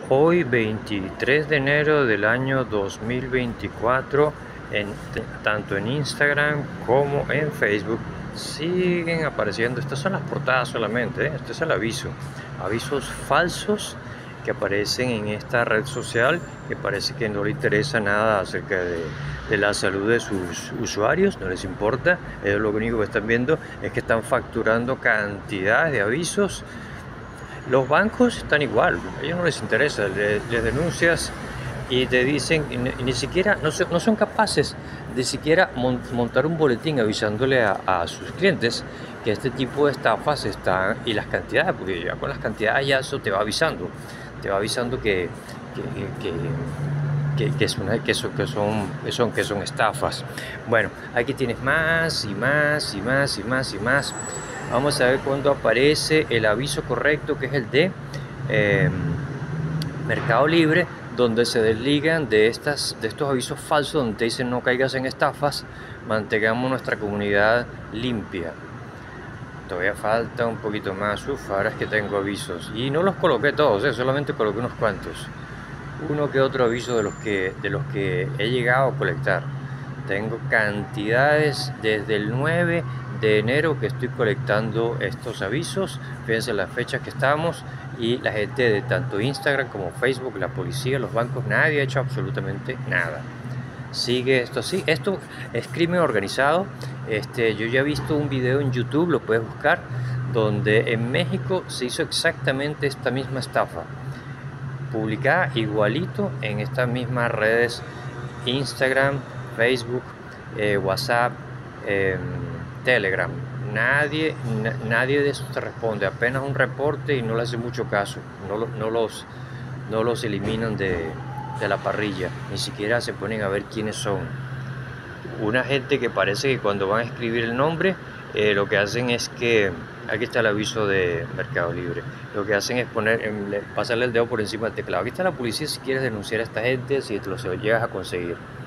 Hoy 23 de enero del año 2024, tanto en Instagram como en Facebook, siguen apareciendo, estas son las portadas solamente, este es el aviso, avisos falsos que aparecen en esta red social que parece que no le interesa nada acerca de la salud de sus usuarios, no les importa. Ellos lo único que están viendo es que están facturando cantidades de avisos. Los bancos están igual, a ellos no les interesa, les denuncias y te dicen, y ni siquiera, no son capaces de siquiera montar un boletín avisándole a sus clientes que este tipo de estafas están, y las cantidades, porque ya con las cantidades ya eso te va avisando que son estafas. Bueno, aquí tienes más y más y más y más y más. Vamos a ver cuándo aparece el aviso correcto, que es el de eh, Mercado Libre, donde se desligan de estos avisos falsos donde te dicen no caigas en estafas, mantengamos nuestra comunidad limpia. Todavía falta un poquito más. Ahora es que tengo avisos y no los coloqué todos, solamente coloqué unos cuantos, uno que otro aviso de los que he llegado a colectar. Tengo cantidades desde el 9 de enero que estoy colectando estos avisos. Fíjense las fechas que estamos, y la gente de tanto Instagram como Facebook, la policía, los bancos, nadie ha hecho absolutamente nada. Sigue esto así, esto es crimen organizado. Yo ya he visto un video en YouTube, lo puedes buscar, donde en México se hizo exactamente esta misma estafa, publicada igualito en estas mismas redes: Instagram, Facebook, WhatsApp, Telegram. Nadie de eso te responde, apenas un reporte y no le hace mucho caso, no los eliminan de la parrilla, ni siquiera se ponen a ver quiénes son. Una gente que parece que cuando van a escribir el nombre, lo que hacen es que, aquí está el aviso de Mercado Libre, lo que hacen es pasarle el dedo por encima del teclado. Aquí está la policía si quieres denunciar a esta gente, si te lo llegas a conseguir.